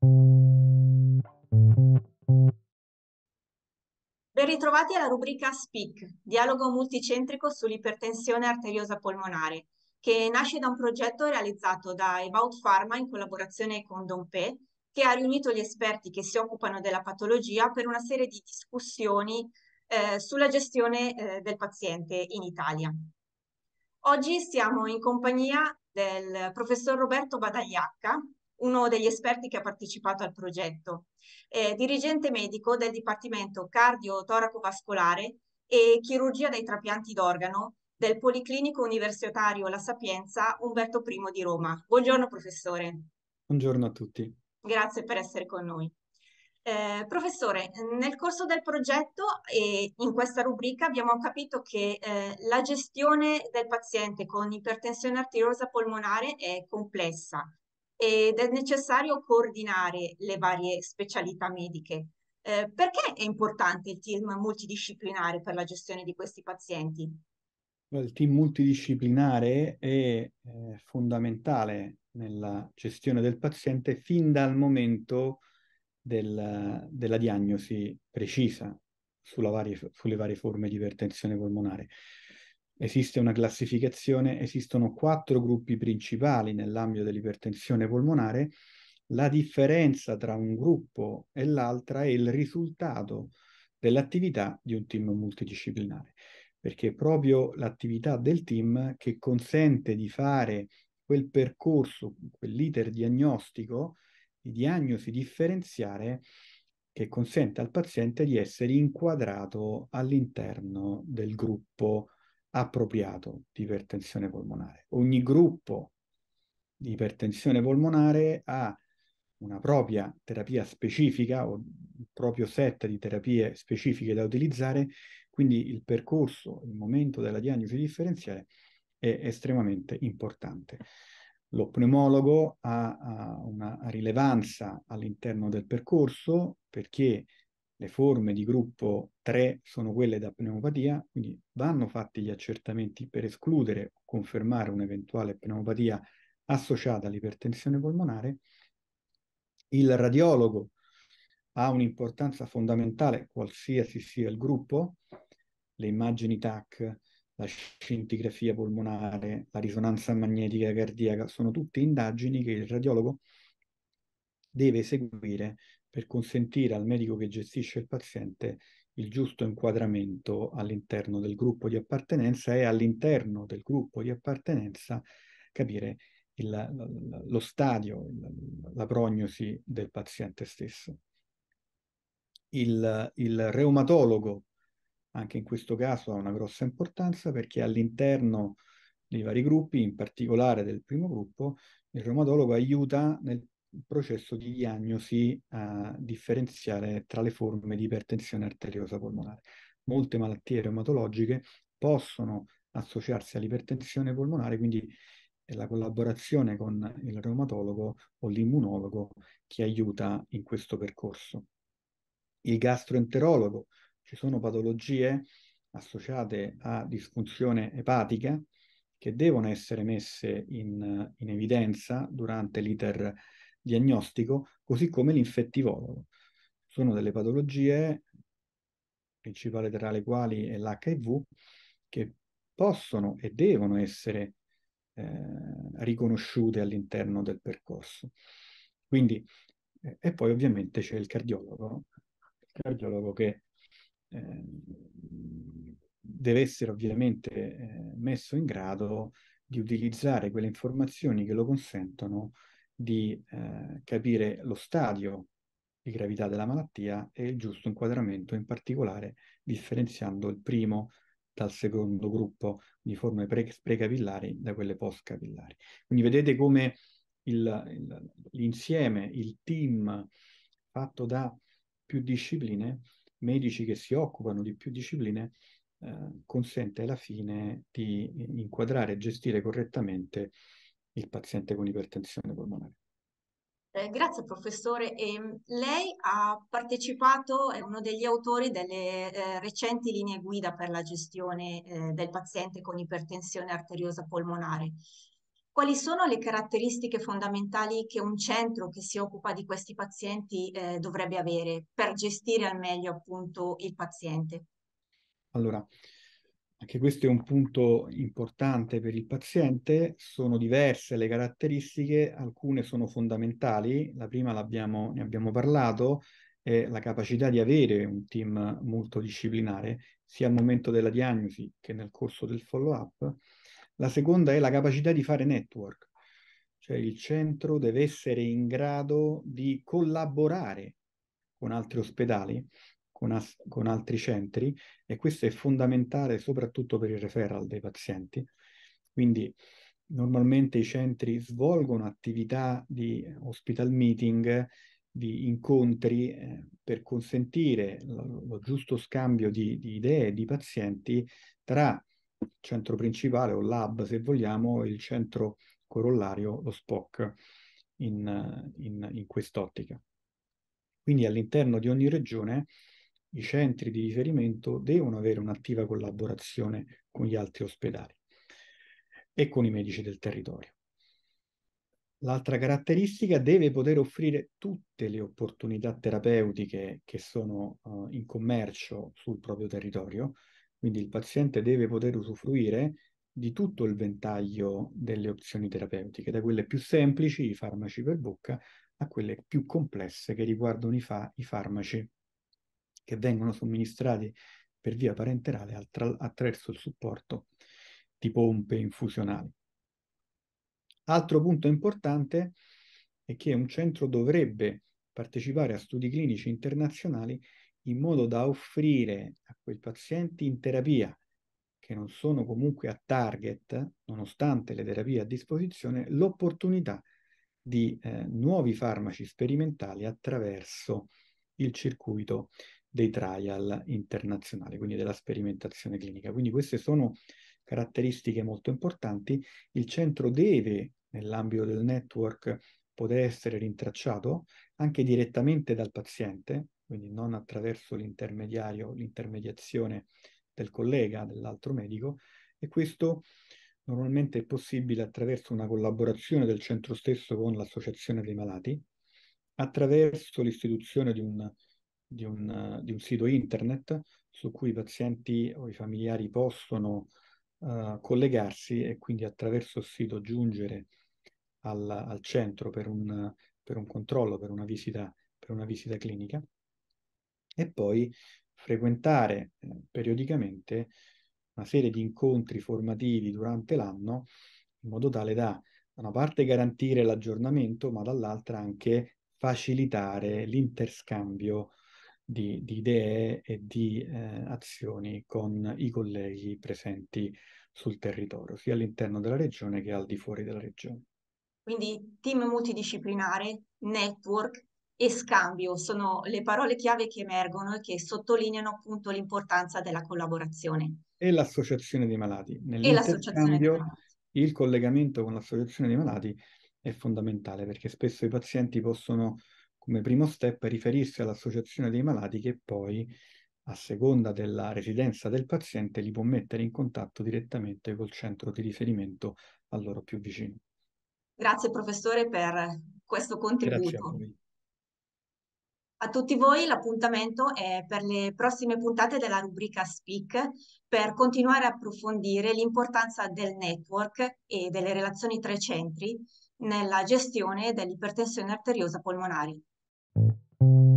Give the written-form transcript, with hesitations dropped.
Ben ritrovati alla rubrica SPIC, dialogo multicentrico sull'ipertensione arteriosa polmonare, che nasce da un progetto realizzato da Evout Pharma in collaborazione con Dompe, che ha riunito gli esperti che si occupano della patologia per una serie di discussioni sulla gestione del paziente in Italia. Oggi siamo in compagnia del professor Roberto Badagliacca, uno degli esperti che ha partecipato al progetto, dirigente medico del Dipartimento Cardio-Toraco-Vascolare e Chirurgia dei trapianti d'organo del Policlinico Universitario La Sapienza Umberto I di Roma. Buongiorno professore. Buongiorno a tutti. Grazie per essere con noi. Professore, nel corso del progetto e in questa rubrica abbiamo capito che la gestione del paziente con ipertensione arteriosa polmonare è complessa ed è necessario coordinare le varie specialità mediche. Perché è importante il team multidisciplinare per la gestione di questi pazienti? Il team multidisciplinare è fondamentale nella gestione del paziente fin dal momento della diagnosi precisa sulle varie forme di ipertensione polmonare. Esiste una classificazione, esistono 4 gruppi principali nell'ambito dell'ipertensione polmonare. La differenza tra un gruppo e l'altra è il risultato dell'attività di un team multidisciplinare, perché è proprio l'attività del team che consente di fare quel percorso, quell'iter diagnostico, di diagnosi differenziale, che consente al paziente di essere inquadrato all'interno del gruppo appropriato di ipertensione polmonare. Ogni gruppo di ipertensione polmonare ha una propria terapia specifica o un proprio set di terapie specifiche da utilizzare, quindi il percorso, il momento della diagnosi differenziale è estremamente importante. Lo pneumologo ha una rilevanza all'interno del percorso perché le forme di gruppo 3 sono quelle da pneumopatia, quindi vanno fatti gli accertamenti per escludere o confermare un'eventuale pneumopatia associata all'ipertensione polmonare. Il radiologo ha un'importanza fondamentale, qualsiasi sia il gruppo, le immagini TAC, la scintigrafia polmonare, la risonanza magnetica cardiaca, sono tutte indagini che il radiologo deve eseguire per consentire al medico che gestisce il paziente il giusto inquadramento all'interno del gruppo di appartenenza e all'interno del gruppo di appartenenza capire lo stadio, la prognosi del paziente stesso. Il reumatologo, anche in questo caso, ha una grossa importanza perché all'interno dei vari gruppi, in particolare del primo gruppo, il reumatologo aiuta nel processo di diagnosi differenziale tra le forme di ipertensione arteriosa polmonare. Molte malattie reumatologiche possono associarsi all'ipertensione polmonare, quindi è la collaborazione con il reumatologo o l'immunologo che aiuta in questo percorso. Il gastroenterologo, ci sono patologie associate a disfunzione epatica che devono essere messe in evidenza durante l'iter diagnostico, così come l'infettivologo. Sono delle patologie, principale tra le quali è l'HIV, che possono e devono essere riconosciute all'interno del percorso. Quindi, e poi ovviamente c'è il cardiologo che deve essere ovviamente messo in grado di utilizzare quelle informazioni che lo consentono di capire lo stadio di gravità della malattia e il giusto inquadramento, in particolare differenziando il primo dal secondo gruppo di forme precapillari da quelle postcapillari. Quindi vedete come l'insieme, il team fatto da più discipline, medici che si occupano di più discipline, consente alla fine di inquadrare e gestire correttamente il paziente con ipertensione polmonare. Grazie professore. Lei ha partecipato, è uno degli autori delle recenti linee guida per la gestione del paziente con ipertensione arteriosa polmonare. Quali sono le caratteristiche fondamentali che un centro che si occupa di questi pazienti dovrebbe avere per gestire al meglio appunto il paziente? Allora, anche questo è un punto importante per il paziente, sono diverse le caratteristiche, alcune sono fondamentali, la prima ne abbiamo parlato, è la capacità di avere un team multidisciplinare, sia al momento della diagnosi che nel corso del follow-up. La seconda è la capacità di fare network, cioè il centro deve essere in grado di collaborare con altri ospedali, con altri centri, e questo è fondamentale soprattutto per il referral dei pazienti. Quindi normalmente i centri svolgono attività di hospital meeting, di incontri per consentire lo giusto scambio di idee e di pazienti tra il centro principale o lab, se vogliamo, e il centro corollario, lo SPOC, in quest'ottica. Quindi all'interno di ogni regione i centri di riferimento devono avere un'attiva collaborazione con gli altri ospedali e con i medici del territorio. L'altra caratteristica deve poter offrire tutte le opportunità terapeutiche che sono in commercio sul proprio territorio, quindi il paziente deve poter usufruire di tutto il ventaglio delle opzioni terapeutiche, da quelle più semplici, i farmaci per bocca, a quelle più complesse che riguardano i farmaci che vengono somministrati per via parenterale attraverso il supporto di pompe infusionali. Altro punto importante è che un centro dovrebbe partecipare a studi clinici internazionali in modo da offrire a quei pazienti in terapia che non sono comunque a target, nonostante le terapie a disposizione, l'opportunità di nuovi farmaci sperimentali attraverso il circuito dei trial internazionali, quindi della sperimentazione clinica. Quindi queste sono caratteristiche molto importanti. Il centro deve, nell'ambito del network, poter essere rintracciato anche direttamente dal paziente, quindi non attraverso l'intermediario, l'intermediazione del collega, dell'altro medico, e questo normalmente è possibile attraverso una collaborazione del centro stesso con l'associazione dei malati, attraverso l'istituzione di un sito internet su cui i pazienti o i familiari possono collegarsi e quindi attraverso il sito giungere al centro per un controllo, per una visita clinica e poi frequentare periodicamente una serie di incontri formativi durante l'anno in modo tale da una parte garantire l'aggiornamento, ma dall'altra anche facilitare l'interscambio di idee e di azioni con i colleghi presenti sul territorio, sia all'interno della regione che al di fuori della regione. Quindi team multidisciplinare, network e scambio sono le parole chiave che emergono e che sottolineano appunto l'importanza della collaborazione E l'associazione dei malati. e l'associazione dei Nell'interscambio malati. il collegamento con l'associazione dei malati è fondamentale perché spesso i pazienti possono, come primo step, riferirsi all'associazione dei malati che poi, a seconda della residenza del paziente, li può mettere in contatto direttamente col centro di riferimento a loro più vicino. Grazie professore per questo Grazie a contributo. voi. A tutti voi l'appuntamento è per le prossime puntate della rubrica Speak per continuare a approfondire l'importanza del network e delle relazioni tra i centri nella gestione dell'ipertensione arteriosa polmonare.